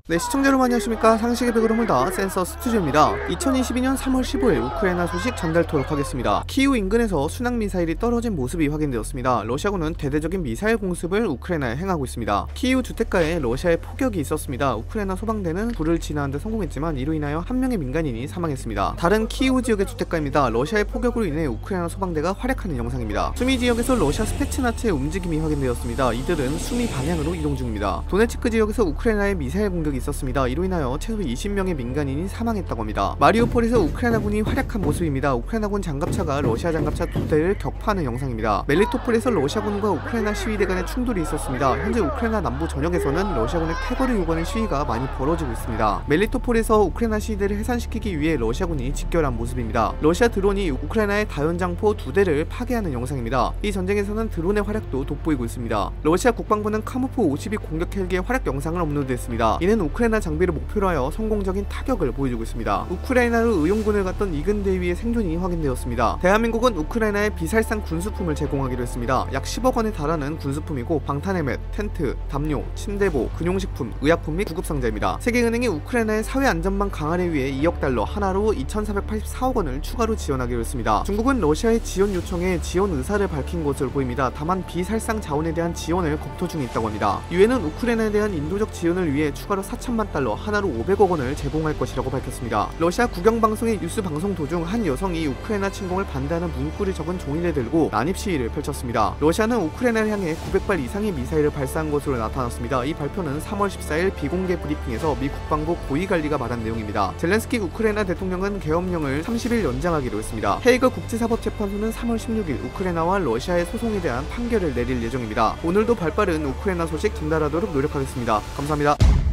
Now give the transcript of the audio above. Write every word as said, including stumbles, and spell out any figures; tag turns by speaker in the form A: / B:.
A: 네, 시청자 여러분 안녕하십니까. 상식의 백으로 물다 센서 스튜디오입니다. 이천이십이년 삼월 십오일 우크라이나 소식 전달토록 하겠습니다. 키이우 인근에서 순항미사일이 떨어진 모습이 확인되었습니다. 러시아군은 대대적인 미사일 공습을 우크라이나에 행하고 있습니다. 키이우 주택가에 러시아의 포격이 있었습니다. 우크라이나 소방대는 불을 진화하는 데 성공했지만 이로 인하여 한 명의 민간인이 사망했습니다. 다른 키이우 지역의 주택가입니다. 러시아의 포격으로 인해 우크라이나 소방대가 활약하는 영상입니다. 수미 지역에서 러시아 스페츠나츠의 움직임이 확인되었습니다. 이들은 수미 방향으로 이동 중입니다. 도네츠크 지역에서 우크라이나의 미사일 공격이 있었습니다. 이로 인하여 최소 이십 명의 민간인이 사망했다고 합니다. 마리우폴에서 우크라이나군이 활약한 모습입니다. 우크라이나군 장갑차가 러시아 장갑차 두 대를 격파하는 영상입니다. 멜리토폴에서 러시아군과 우크라이나 시위대 간의 충돌이 있었습니다. 현재 우크라이나 남부 전역에서는 러시아군의 퇴거를 요구하는 시위가 많이 벌어지고 있습니다. 멜리토폴에서 우크라이나 시위대를 해산시키기 위해 러시아군이 집결한 모습입니다. 러시아 드론이 우크라이나의 다연장포 두 대를 파괴하는 영상입니다. 이 전쟁에서는 드론의 활약도 돋보이고 있습니다. 러시아 국방부는 카무프 오십이 공격 헬기의 활약 영상을 업로드했습니다. 이는 우크라이나 장비를 목표로 하여 성공적인 타격을 보여주고 있습니다. 우크라이나로 의용군을 갔던 이근 대위의 생존이 확인되었습니다. 대한민국은 우크라이나에 비살상 군수품을 제공하기로 했습니다. 약 십억 원에 달하는 군수품이고 방탄헬멧, 텐트, 담요, 침대보, 근용식품, 의약품 및 구급상자입니다. 세계은행이 우크라이나의 사회안전망 강화를 위해 이억 달러 하나로 이천사백팔십사억 원을 추가로 지원하기로 했습니다. 중국은 러시아의 지원 요청에 지원 의사를 밝힌 것으로 보입니다. 다만 비살상 자원에 대한 지원을 검토 중에 있다고 합니다. 유엔은 우크라이나에 대한 인도적 지원을 위해 추가로 사천만 달러 하나로 오백억 원을 제공할 것이라고 밝혔습니다. 러시아 국영방송의 뉴스 방송 도중 한 여성이 우크라이나 침공을 반대하는 문구를 적은 종이를 들고 난입 시위를 펼쳤습니다. 러시아는 우크라이나를 향해 구백 발 이상의 미사일을 발사한 것으로 나타났습니다. 이 발표는 삼월 십사일 비공개 브리핑에서 미 국방부 고위관리가 말한 내용입니다. 젤렌스키 우크라이나 대통령은 계엄령을 삼십일 연장하기로 했습니다. 헤이그 국제사법재판소는 삼월 십육일 우크라이나와 러시아의 소송에 대한 판결을 내릴 예정입니다. 오늘도 발빠른 우크라이나 소식 전달하도록 노력하겠습니다. 감사합니다.